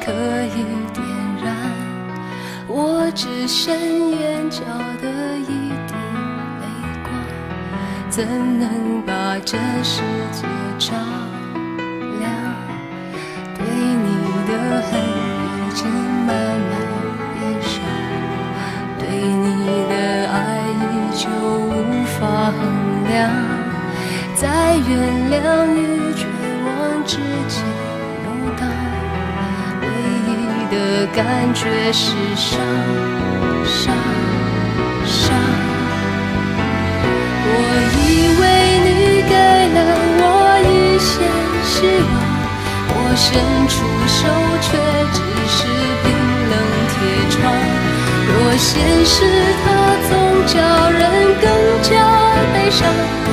可以点燃我只剩眼角的一滴泪光，怎能把这世界照亮？对你的恨已经慢慢变少，对你的爱依旧无法衡量，在原谅与绝望之间游荡，唯一的感觉是伤伤伤。我以为你给了我一些希望，我伸出手却只是冰冷铁窗。若现实它总叫人更加悲伤，